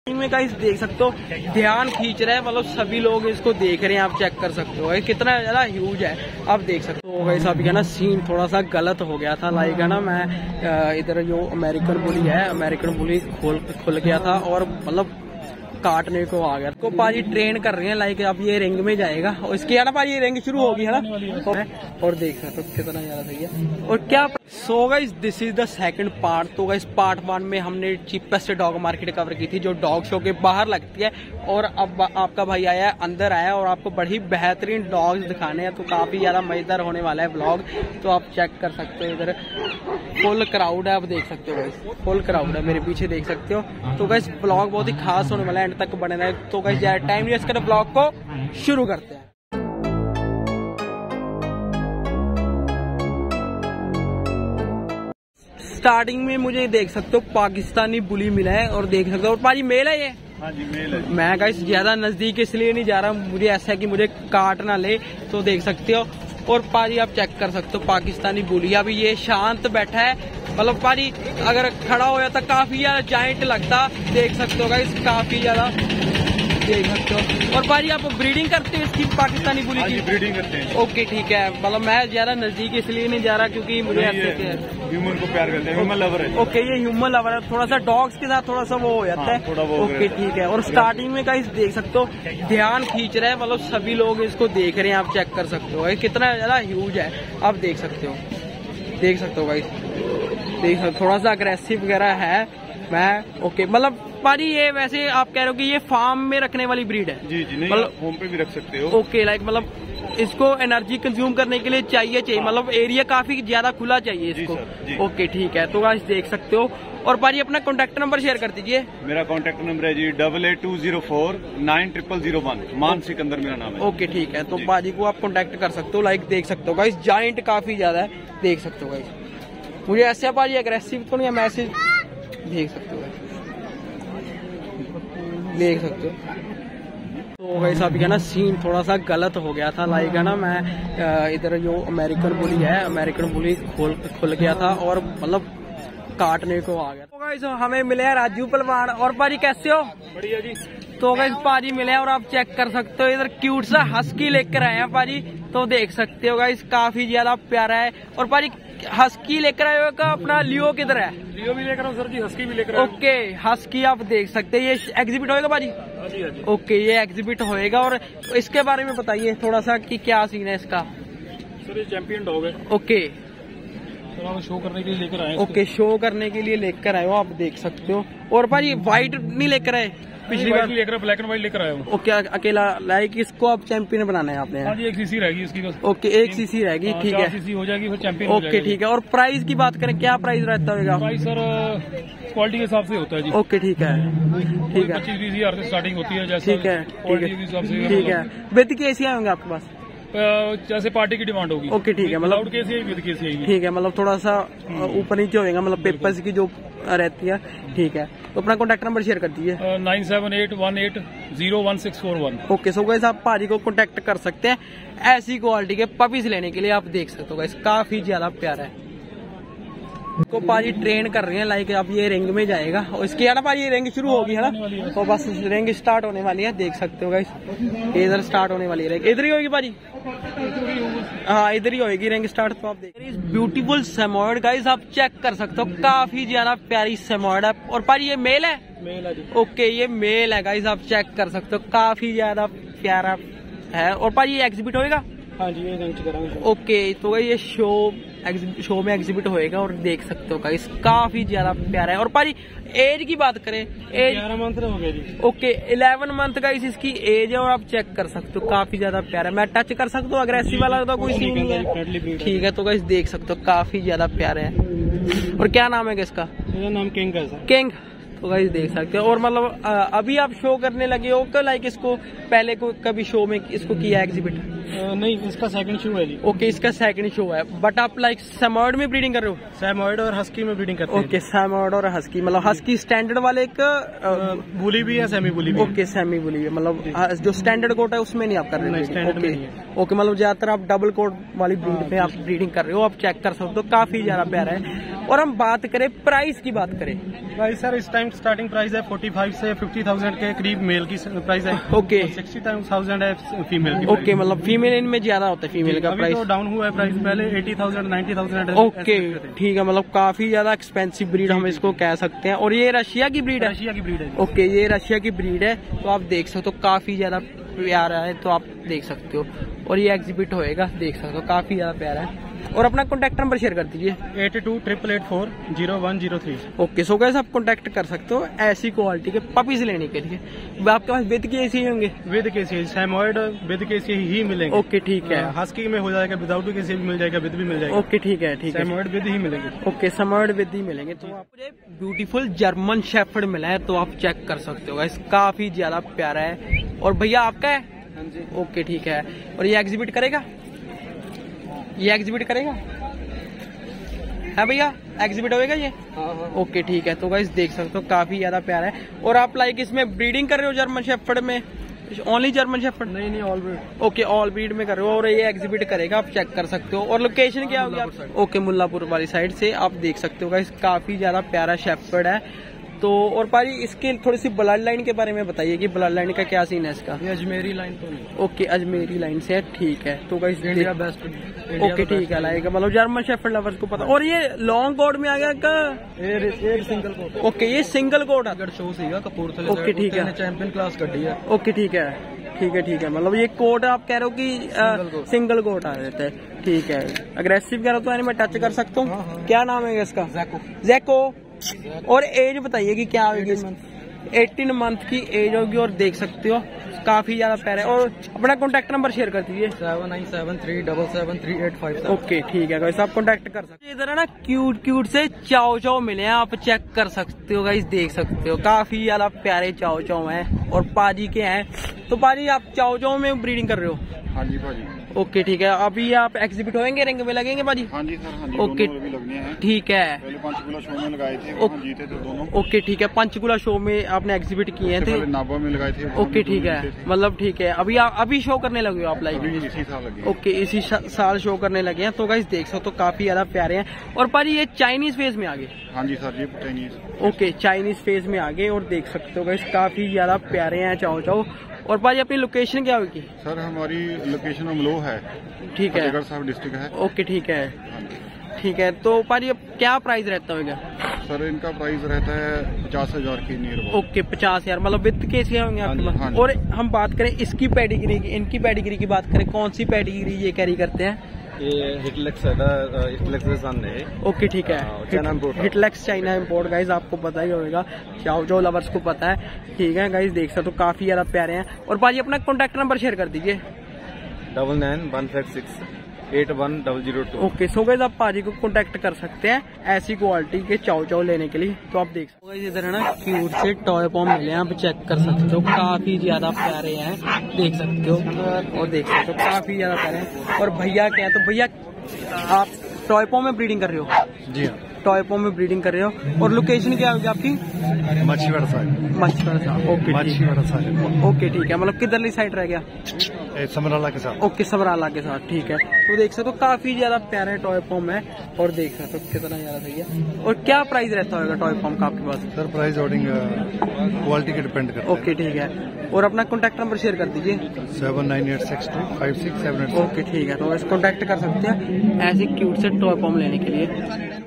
में गाइस देख सकते हो ध्यान खींच रहा है, मतलब सभी लोग इसको देख रहे हैं। आप चेक कर सकते हो कितना ज्यादा ह्यूज है, आप देख सकते हो। गाइस अभी का ना सीन थोड़ा सा गलत हो गया था। लाइक है ना, मैं इधर जो अमेरिकन बुली है, अमेरिकन बुली खुल गया था और मतलब काटने को आ गया। तो पाजी ट्रेन कर रहे हैं, लाइक अब ये रिंग में जाएगा और इसकी है ना पाजी रिंग शुरू होगी है ना। और देख सकते हो कितना ज्यादा सही है। और क्या so guys this is the second part. तो गाइस पार्ट 1 में हमने चीपेस्ट डॉग मार्केट कवर की थी जो डॉग शो के बाहर लगती है, और अब आपका भाई आया है अंदर आया और आपको बड़ी बेहतरीन डॉग्स दिखाने हैं। तो काफी ज्यादा मजेदार होने वाला है ब्लॉग, तो आप चेक कर सकते हो। इधर फुल क्राउड है, आप देख सकते हो गाइस फुल क्राउड है, मेरे पीछे देख सकते हो। तो गाइस ब्लॉग बहुत ही खास होने वाला है, एंड तक बने रहे। तो गाइस ज्यादा टाइम वेस्ट कर ब्लॉग को शुरू करते हैं। स्टार्टिंग में मुझे देख सकते हो पाकिस्तानी बुली मिला है और देख सकते हो। और पाजी मेल है ये? हाँ जी मेल है। मैं गाइस ज्यादा नजदीक इसलिए नहीं जा रहा, मुझे ऐसा है कि मुझे काट ना ले। तो देख सकते हो। और पाजी आप चेक कर सकते हो पाकिस्तानी बुली। अभी ये शांत बैठा है, मतलब पाजी अगर खड़ा हो जाता काफी ज्यादा जाइंट लगता। देख सकते हो गाइस काफी ज्यादा देख सकते हो। और पाजी आप ब्रीडिंग करते हो इसकी पाकिस्तानी बुली की? ब्रीडिंग करते हैं। ओके ठीक है, मतलब मैं ज्यादा नजदीक इसलिए नहीं जा रहा क्योंकि मुझे ह्यूमन को प्यार करते हैं, ह्यूमन लवर है। ओके ये ह्यूमन लवर है, थोड़ा सा डॉग्स के साथ थोड़ा सा वो हो जाता है। थोड़ा वो ओके ठीक है। और स्टार्टिंग में गाइस देख सकते हो ध्यान खींच रहा है, मतलब सभी लोग इसको देख रहे हैं। आप चेक कर सकते हो कितना ज्यादा ह्यूज है, आप देख सकते हो गाइस देख सकते। थोड़ा सा अग्रेसिव वगैरह है मैं। ओके मतलब पाजी ये वैसे आप कह रहे हो कि ये फार्म में रखने वाली ब्रीड है? जी जी, नहीं मतलब होम पे भी रख सकते हो। ओके लाइक मतलब इसको एनर्जी कंज्यूम करने के लिए चाहिए मतलब एरिया काफी ज्यादा खुला चाहिए इसको। ओके ठीक है। तो गाइस देख सकते हो। और पाजी अपना कॉन्टैक्ट नंबर शेयर कर दीजिए। मेरा कॉन्टैक्ट नंबर है जी 8820490001। मान सिकंदर मेरा नाम है। ओके ठीक है। तो पाजी को आप कॉन्टैक्ट कर सकते हो। लाइक देख सकते हो गाइस जाइंट काफी ज्यादा है, देख सकते हो गाइस। मुझे ऐसे पाजी अग्रेसिव तो नहीं है, मैसेज देख सकते हो देख सकते हो। तो गाइस अभी का ना सीन थोड़ा सा गलत हो गया था। लाइक है ना, मैं इधर जो अमेरिकन बुली है, अमेरिकन बुली खुल गया था और मतलब काटने को आ गया। तो गाइस हमें मिले हैं राजू पहलवान। और पाजी कैसे हो? बढ़िया जी। तो गाइस पाजी मिले हैं और आप चेक कर सकते हो इधर क्यूट सा हस्की लेकर आए हैं पाजी। तो देख सकते हो गाइस काफी ज्यादा प्यारा है। और पाजी हस्की लेकर आए हो का अपना लियो किधर है? लियो भी लेकर आओ सर जी, हस्की भी लेकर आओ। ओके हस्की आप देख सकते हैं। ये एग्जिबिट होएगा पाजी? हाँ जी। ओके ये एग्जिबिट होएगा। और इसके बारे में बताइए थोड़ा सा कि क्या सीन है इसका? सर ये चैंपियन डॉग है। ओके तो हम शो करने के लिए लेकर आए। ओके शो करने के लिए लेकर आए हो, आप देख सकते हो। और भाई व्हाइट नहीं लेकर आए? पिछली बार लेकर ब्लैक एंड व्हाइट लेकर आया हूँ। ओके अकेला लाइक इसको आप चैंपियन बनाना है आपने? हाँ जी, 1 सीसी रहेगी इसकी बस। ओके 1 सीसी रहेगी, ठीक है। 4 सीसी हो जाएगी फिर चैंपियन। ओके ठीक है। और प्राइस की बात करें, क्या प्राइस रहता होगा? प्राइस सर क्वालिटी के हिसाब से होता है जी। ओके ठीक है 25-20 हजार से स्टार्टिंग होती है। जैसे ठीक है ठीक है। विद केसिया होंगे आपके पास? जैसे पार्टी की डिमांड होगी। ओके ठीक है, मतलब ठीक है, मतलब थोड़ा सा ऊपर नीचे होगा, मतलब पेपर्स की जो रहती है। ठीक है। तो अपना कॉन्टैक्ट नंबर शेयर कर दीजिए। 9781801641। ओके सो गाइस आप पाजी को कॉन्टैक्ट कर सकते हैं ऐसी क्वालिटी के पपीज लेने के लिए। आप देख सकते हो गाइस काफी ज्यादा प्यारा है। को पाजी ट्रेन कर रहे हैं, लाइक अब ये रिंग में जाएगा और इसकी है ना पाजी रिंग शुरू होगी है ना। तो बस रिंग स्टार्ट होने वाली है, देख सकते हो गाइस इधर स्टार्ट होने वाली है। इधर ही होगी पाजी? हाँ इधर ही होगी रिंग स्टार्ट। तो आप देख ब्यूटीफुल सेमोइड गाइस, आप चेक कर सकते हो काफी ज्यादा प्यारी सेमोइड है। और पाजी ये मेल है? मेल है जी। ओके ये मेल है गाइस, आप चेक कर सकते हो काफी ज्यादा प्यारा है। और पाजी ये एग्जिबिट होएगा? हाँ जी ये करांगे। ओके तो ये शो में एग्जिबिट होएगा और देख सकते हो गाइस काफी ज्यादा प्यारा है। और पाजी एज की बात करें, एज 11 मंथ हो गया जी। ओके 11 मंथ गाइस इसकी एज है। और आप चेक कर सकते हो काफी ज्यादा प्यारा है। मैं टच कर सकता हूँ? अग्रेसिव वाला तो कोई सीन नहीं है। ठीक है। तो गाइस देख सकते हो काफी ज्यादा प्यारे है। और क्या नाम है इसका? मेरा नाम किंग है सर। किंग। तो गाइस देख सकते हो। और मतलब अभी आप शो करने लगे हो क्या? लाइक इसको पहले को कभी शो में इसको किया एग्जिबिट? नहीं इसका सेकंड शो है जी। ओके इसका सेकंड शो है। बट आप लाइक सेमोइड में ब्रीडिंग कर रहे हो? सेमोइड और हस्की में ब्रीडिंग करते हैं। ओके सेमोइड और हस्की, मतलब हस्की स्टैंडर्ड वाले एक बुली भी है, सेमी बुली भी। ओके सेमी बुली है, मतलब जो स्टैंडर्ड कोट है उसमें नहीं आप कर रहे हो? ओके मतलब ज्यादातर आप डबल कोट वाली ब्रीड पे आप ब्रीडिंग कर रहे हो। आप चेक कर सकते हो काफी ज्यादा प्यारा है। और हम बात करें प्राइस की बात करें, प्राइस सर इस टाइम स्टार्टिंग प्राइस है 45 से 50,000 के करीब मेल की प्राइस है। ओके 60,000 है फीमेल की। ओके मतलब फीमेल इनमें ज्यादा होता है फीमेल का प्राइस। तो डाउन हुआ है प्राइस, पहले 80,000 90,000। ओके ठीक है, मतलब काफी ज्यादा एक्सपेंसिव ब्रीड हम इसको कह सकते हैं। और ये रशिया की ब्रीड है? रशिया की ब्रीड है। ओके ये रशिया की ब्रीड है, तो आप देख सकते हो काफी ज्यादा प्यारा है, तो आप देख सकते हो। और ये एग्जिबिट होएगा, देख सकते हो काफी ज्यादा प्यारा है। और अपना कॉन्टैक्ट नंबर शेयर कर दीजिए। 8288840103। ओके सो गाइस आप कॉन्टैक्ट कर सकते हो ऐसी क्वालिटी के पपीज लेने के लिए। आपके पास विद केसी ही होंगे? विद केसी, सैमोइड विद केसी ही मिलेंगे। ओके ठीक है, हस्की में हो जाएगा, विदाउट केसी भी मिल जाएगा, विद भी मिल जाएगा। ओके ठीक है ठीक है, सैमोइड विद ही मिलेंगे। ओके सैमोइड विद ही मिलेंगे। तो आपको ब्यूटीफुल जर्मन शेफर्ड मिला है, तो आप चेक कर सकते हो गाइस, काफी ज्यादा प्यारा है। और भैया आपका है? हाँ जी। ओके ठीक है। और ये एग्जिबिट करेगा? ये एग्जिबिट करेगा है भैया? एग्जिबिट होएगा ये? हाँ। ओके ठीक है, तो गाइस देख सकते हो काफी ज्यादा प्यारा है। और आप लाइक इसमें ब्रीडिंग कर रहे हो जर्मन शेफर्ड में? Only German shepherd? नहीं all breed. Okay all breed में कर रहे हो। और ये एग्जिबिट करेगा, आप चेक कर सकते हो। और लोकेशन क्या होगी? ओके मुल्लापुर वाली साइड से आप देख सकते हो गाइस, काफी ज्यादा प्यारा शेफर्ड है। तो और पारी इसके थोड़ी सी ब्लड लाइन के बारे में बताइए कि ब्लड लाइन का क्या सीन है इसका? ये अजमेरी लाइन तो नहीं। ओके अजमेरी लाइन से है, ठीक है। तो गाइस इंडिया बेस्ट। ओके ठीक है, लाएगा मतलब जर्मन शेफर्ड लवर्स को पता। और ये लॉन्ग कोट में आ गया का? ये सिंगल कोट। ओके ये सिंगल कोट है। शो सीगा कपूरथले। ओके ठीक है, चैंपियन क्लास कड्डी है। ओके ठीक है ठीक है ठीक है, मतलब ये कोट आप कह रहे हो कि सिंगल कोट आ रहता है, ठीक है। अग्रेसिव कह रहे हो तो यानी मैं टच कर सकता हूँ। क्या नाम है इसका? जैको। और एज बताइए कि क्या होगी? 18 मंथ की एज होगी। और देख सकते हो काफी ज्यादा प्यारा है। और अपना कॉन्टैक्ट नंबर शेयर कर दीजिए। 7973773857। ओके ठीक है गाइस, आप कॉन्टैक्ट कर सकते हो। इधर है ना क्यूट से चाओ चाओ मिले हैं, आप चेक कर सकते हो गाइस, देख सकते हो काफी ज्यादा प्यारे चाओ चाओ हैं। और पाजी के हैं, तो पाजी आप चाओ चाओ में ब्रीडिंग कर रहे हो? हाँ जी भाजी। ओके ठीक है, अभी आप एग्जिबिट होंगे, रिंग में लगेंगे बाजी? हाँ जी सर, हाँ जी। ओके दोनों भी लगने हैं। ठीक है। पहले पंचकुला शो में लगाए थे, वहाँ जीते थे दोनों। ओके ठीक है, पंचकुला शो में आपने एग्जिबिट किए थे? नाबा में लगाए थे। ओके ठीक है, मतलब ठीक है। अभी शो करने लगे हो आप लाइव? इसी साल लगे। ओके इसी साल शो करने लगे हैं। तो गाइस देख सकते हो काफी ज्यादा प्यारे हैं। और पाजी ये चाइनीज फेज में आगे? हाँ जी सर, ये चाइनीज। ओके चाइनीज फेज में आगे। और देख सकते हो गाइस काफी ज्यादा प्यारे हैं चाओ चाओ। और पाजी अपनी लोकेशन क्या होगी? सर हमारी लोकेशन अमलो है, ठीक है, फतेहगढ़ साहब डिस्ट्रिक्ट है। ओके ठीक है हाँ जी। ठीक है। तो पाजी अब क्या प्राइस रहता होगा? सर इनका प्राइस रहता है 50,000 के नियर अबाउट। ओके 50,000, मतलब विद केसी होंगे आपके पास? हाँ जी। और हम बात करें इसकी पेडिग्री की, इनकी पेडिग्री की बात करें, कौन सी पेडिग्री ये कैरी करते हैं? ये हिटलेक्स है, ओके ठीक है, हिटलेक्स चाइना इम्पोर्ट गाइज, आपको पता ही होगा, चाओ चाओ लवर्स को पता है, ठीक है गाइज। देख सकते हो काफी ज्यादा प्यारे हैं। और भाजी अपना कॉन्टैक्ट नंबर शेयर कर दीजिए। 9915681002। ओके सो गाइज आप पाजी को कॉन्टैक्ट कर सकते हैं ऐसी क्वालिटी के चाओ चाओ लेने के लिए। तो आप देख सकते हो इधर है ना क्यूट से टॉय पॉम मिले हैं, आप चेक कर सकते हो काफी ज्यादा प्यारे हैं, देख सकते हो। और देख सकते हो काफी ज्यादा प्यारे हैं। और भैया क्या है, तो भैया आप टॉय पॉम में ब्रीडिंग कर रहे हो? जी हाँ, टॉय पॉम में ब्रीडिंग कर रहे हो। और लोकेशन क्या होगी आपकी? Machhiwara side. Machhiwara side, okay Machhiwara side. Okay ठीक है, मतलब किधरली साइड रह गया? समराला के साथ। ओके समराला के साथ, ठीक है। तो देख सकते हो काफी ज्यादा प्यारे टॉय पॉम है। और देख सकते हो कितना ज्यादा सही है। और क्या प्राइस रहता होगा टॉय पॉम का आपके पास? सर प्राइस ऑर्डिंग क्वालिटी के डिपेंड करता है। ओके ठीक है। और अपना कॉन्टैक्ट नंबर शेयर कर दीजिए। 79862567। ओके ठीक है, तो बस कॉन्टैक्ट कर सकते हैं ऐसे क्यूट से टॉय पॉम लेने के लिए।